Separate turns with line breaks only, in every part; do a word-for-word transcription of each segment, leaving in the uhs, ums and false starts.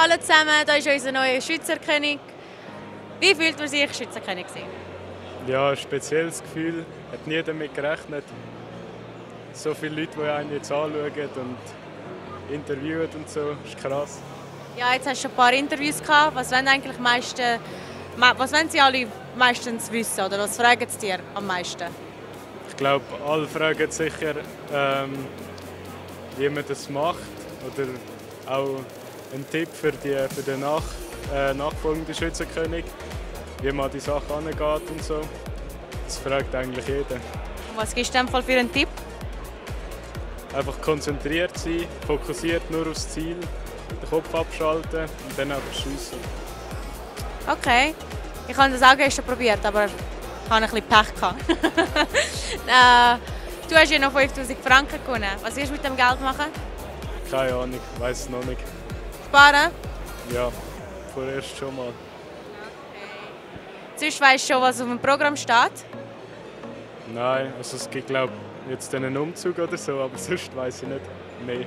Hallo zusammen, hier ist unser neuer Schützenkönig. Wie fühlt man sich, Schützenkönig zu sein?
Ja, ein spezielles Gefühl. Ich habe nie damit gerechnet. So viele Leute, die einen jetzt anschauen und interviewen und so, das ist krass.
Ja, jetzt hast du schon ein paar Interviews gehabt. Was wollen eigentlich die meisten, was wollen sie alle meistens wissen oder was fragen sie dir am meisten?
Ich glaube, alle fragen sicher, ähm, wie man das macht oder auch einen Tipp für, die, für den nach, äh, nachfolgenden Schützenkönig, wie man die Sache angeht und so. Das fragt eigentlich jeder.
Und was gibst du in dem Fall für einen Tipp?
Einfach konzentriert sein, fokussiert nur aufs Ziel, den Kopf abschalten und dann einfach schiessen.
Okay, ich habe das auch gestern probiert, aber ich hatte ein bisschen Pech gehabt. äh, du hast ja noch fünftausend Franken gewonnen. Was wirst du mit dem Geld machen?
Keine Ahnung, ich weiss es noch nicht.
Sparen?
Ja, vorerst schon mal.
Okay. Sonst weisst du schon, was auf dem Programm steht?
Nein, also es gibt glaube ich jetzt einen Umzug oder so, aber sonst weiss ich nicht mehr.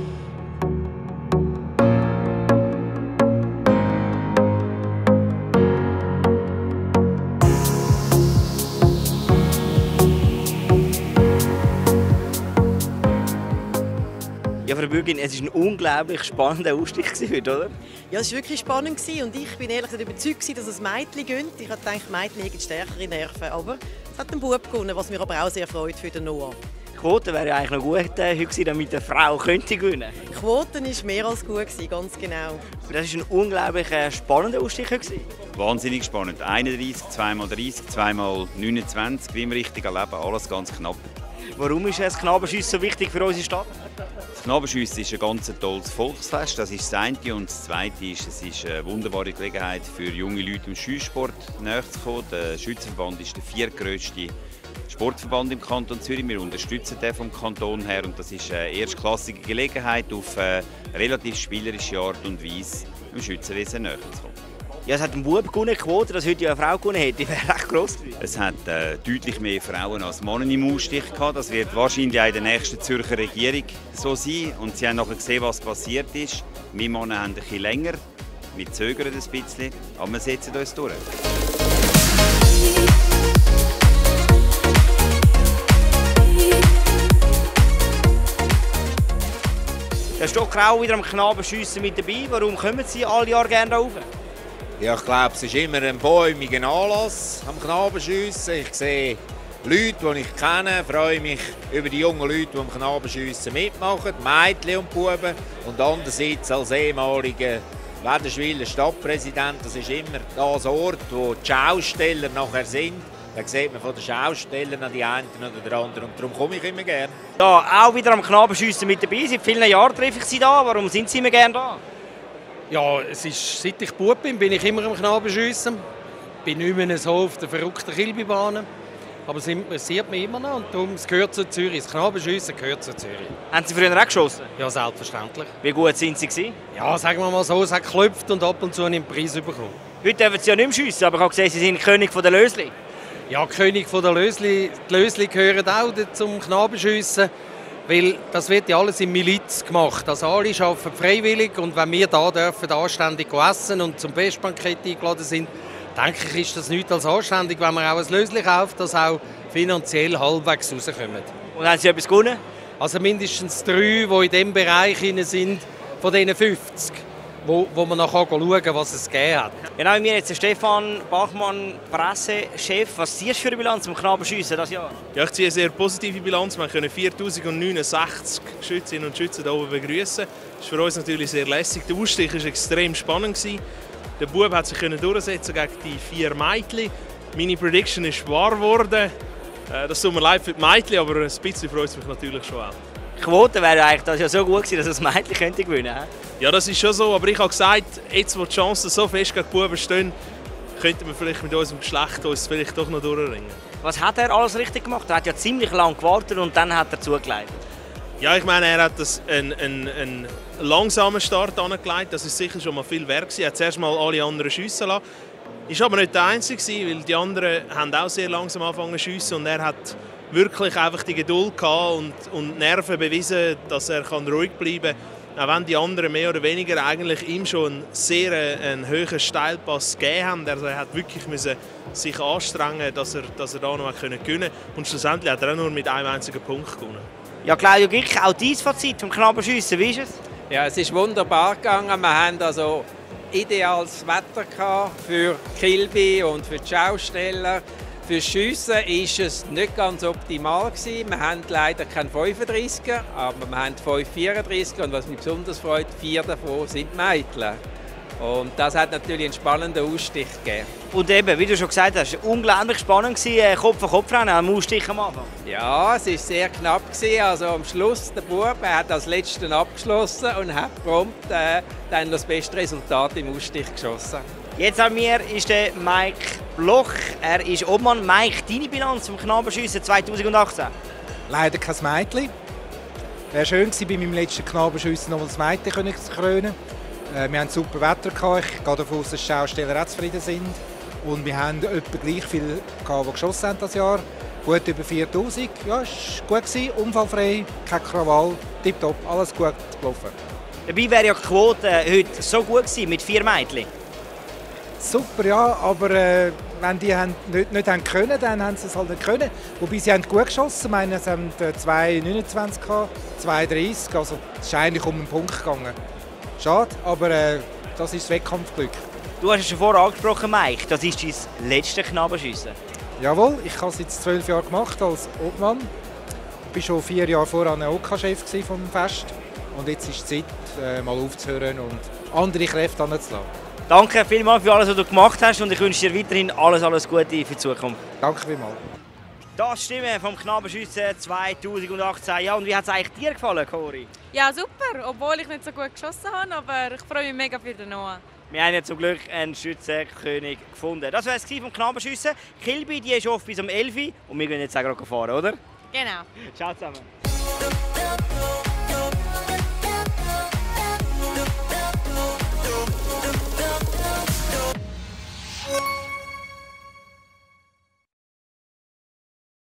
Ja, Frau Bürgin, es war ein unglaublich spannender Ausstieg heute, oder?
Ja, es war wirklich spannend und ich bin ehrlich gesagt überzeugt, dass es Mädchen gönnt. Ich dachte, Mädchen hätten stärkere Nerven, aber es hat ein Bub gewonnen, was mir aber auch sehr freut für den Noah.
Die Quote wäre ja eigentlich noch gut äh, heute gewesen, damit eine Frau könnte gewinnen.
Die Quote war mehr als gut, ganz genau.
Das war ein unglaublich äh, spannender Ausstieg heute.
Wahnsinnig spannend. einunddreißig, zweimal dreißig, zweimal neunundzwanzig, wie im richtigen Leben, alles ganz knapp.
Warum ist das Knabenschiessen so wichtig für unsere Stadt?
Das Knabenschiessen ist ein ganz tolles Volksfest, das ist das eine. Und das zweite ist, es ist eine wunderbare Gelegenheit für junge Leute im Schießsport näher zu kommen. Der Schützenverband ist der viertgrösste Sportverband im Kanton Zürich. Wir unterstützen den vom Kanton her und das ist eine erstklassige Gelegenheit, auf eine relativ spielerische Art und Weise im Schützenwesen näher zu kommen.
Ja, es hat ein Bub gewonnen, Quote, dass heute ja eine Frau gewonnen hätte. Die wäre recht gross gewesen.
Es hat äh, deutlich mehr Frauen als Männer im Ausstich gehabt. Das wird wahrscheinlich auch in der nächsten Zürcher Regierung so sein. Und sie haben nachher gesehen, was passiert ist. Wir Männer haben ein bisschen länger. Wir zögern ein bisschen, aber wir setzen uns durch.
Da steht Grau wieder am Knabenschiessen mit dabei. Warum kommen Sie alle Jahre gerne rauf?
Ja, ich glaube, es ist immer ein bäumiger Anlass am Knabenschiessen. Ich sehe Leute, die ich kenne, freue mich über die jungen Leute, die am Knabenschiessen mitmachen, Mädchen und Buben. Und andererseits als ehemaliger Wädenswiler Stadtpräsident, das ist immer das Ort, wo die Schausteller nachher sind. Da sieht man von den Schaustellern an die einen oder den anderen. Und darum komme ich immer gerne.
Ja, auch wieder am Knabenschiessen mit dabei. Seit vielen Jahren treffe ich Sie da. Warum sind Sie immer gerne da?
Ja, es ist, seit ich Bub bin, bin ich immer am Knabenschiessen. Ich bin nicht mehr so auf der verrückten Kilbybahn. Aber es interessiert mich immer noch und darum, es gehört zu Zürich. Das Knabenschiessen gehört zu Zürich.
Haben Sie früher auch geschossen?
Ja, selbstverständlich.
Wie gut sind Sie gewesen?
Ja, sagen wir mal so, es hat geklopft und ab und zu einen Preis bekommen.
Heute dürfen Sie ja nicht mehr schiessen, aber ich habe gesehen, Sie sind König der Lösli.
Ja, König der Lösli. Die Lösli gehören auch zum Knabenschiessen. Weil das wird ja alles in Miliz gemacht. Also alle arbeiten freiwillig und wenn wir da dürfen anständig essen und zum Festbankett eingeladen sind, denke ich, ist das nichts als anständig, wenn man auch ein Lösli kauft, dass auch finanziell halbwegs rauskommen.
Und haben Sie etwas gewonnen?
Also mindestens drei, die in diesem Bereich sind, von diesen fünfzig, wo, wo man nachher schauen kann, was es gegeben hat.
Genau, mir jetzt Stefan Bachmann, Pressechef. Was ziehst du für eine Bilanz zum Knabenschiessen dieses Jahr?
Ja, ich ziehe eine sehr positive Bilanz. Wir können viertausendneunundsechzig Schützinnen und Schützen hier oben begrüßen. Das ist für uns natürlich sehr lässig. Der Ausstich war extrem spannend. Der Bub hat sich durchsetzen gegen die vier Mädchen. Meine Prediction ist wahr geworden. Das tut mir leid für die Mädchen, aber ein bisschen freut es mich natürlich schon auch.
Die Quote wäre eigentlich das ja so gut gewesen, dass das Mädchen könnte gewinnen könnte.
Ja, das ist schon so, aber ich habe gesagt, jetzt wo die Chancen so fest gegen die Buben stehen, könnten wir vielleicht mit unserem Geschlecht uns vielleicht doch noch durchringen.
Was hat er alles richtig gemacht? Er hat ja ziemlich lange gewartet und dann hat er zugelegt.
Ja, ich meine, er hat das einen, einen, einen langsamen Start angelegt. Das ist sicher schon mal viel wert gewesen. Er hat zuerst mal alle anderen schiessen lassen. Ist aber nicht der Einzige, weil die anderen haben auch sehr langsam angefangen zu schiessen und er hat wirklich einfach die Geduld gehabt und, und Nerven bewiesen, dass er kann ruhig bleiben kann. Auch wenn die anderen mehr oder weniger eigentlich ihm schon einen sehr äh, einen hohen Steilpass gegeben haben. Also er hat wirklich müssen sich anstrengen, dass er, dass er da noch gewinnen konnte. Und schlussendlich hat er auch nur mit einem einzigen Punkt gewonnen.
Ja, Claudio Gick, auch dein Fazit vom Knabenschiessen, wie ist es?
Ja, es ist wunderbar gegangen. Wir hatten also ideales Wetter für Kilby und für die Schausteller. Für das Schiessen war es nicht ganz optimal. Wir haben leider keinen fünfunddreißiger, aber wir haben fünf vierunddreißiger und was mich besonders freut, vier davon sind Mädchen. Und das hat natürlich einen spannenden Ausstich gegeben.
Und eben, wie du schon gesagt hast, unglaublich spannend gewesen, Kopf an Kopf rennen am Ausstich am Anfang.
Ja, es war sehr knapp gewesen. Also am Schluss der Bub, er hat als Letzten abgeschlossen und hat prompt äh, dann das beste Resultat im Ausstich geschossen.
Jetzt an mir ist der Mike Bloch. Er ist Obmann. Mike, deine Bilanz vom Knabenschiessen zweitausendachtzehn?
Leider kein Mädchen. Wäre schön gewesen, bei meinem letzten Knabenschiessen noch das Mädchen zu krönen. Äh, wir hatten super Wetter gehabt. Ich gehe davon aus, dass die Schausteller auch zufrieden sind. Und wir haben etwa gleich viel gehabt, die geschossen haben das Jahr. Gut über viertausend. Ja, es war gut gewesen, unfallfrei, kein Krawall, tipptopp, alles gut gelaufen.
Dabei wäre ja die Quote heute so gut gewesen mit vier Mädchen.
Super, ja, aber äh, wenn die haben nicht, nicht haben können, dann haben sie es halt nicht können. Wobei sie haben gut geschossen. Ich meine, sie haben zwei neunundzwanzig, zwei dreißig, also es ist eigentlich um einen Punkt gegangen. Schade, aber äh, das ist das Wettkampfglück.
Du hast es schon vorher angesprochen, Mike, das ist dein letztes Knabenschiessen.
Jawohl, ich habe es jetzt zwölf Jahre gemacht als Obmann. Ich war schon vier Jahre vorher ein O K-Chef vom Fest. Und jetzt ist es Zeit, äh, mal aufzuhören und andere Kräfte anzulassen.
Danke vielmals für alles, was du gemacht hast und ich wünsche dir weiterhin alles, alles Gute für die Zukunft.
Danke vielmals.
Das Stimme vom Knabenschiessen zweitausendachtzehn. Ja, und wie hat es eigentlich dir gefallen, Cori?
Ja, super, obwohl ich nicht so gut geschossen habe, aber ich freue mich mega für den Noah.
Wir haben ja zum Glück einen Schützenkönig gefunden. Das war es vom Knabenschiessen. Kilby, die ist oft bis um elf Uhr und wir gehen jetzt auch gerade fahren, oder?
Genau.
Ciao zusammen.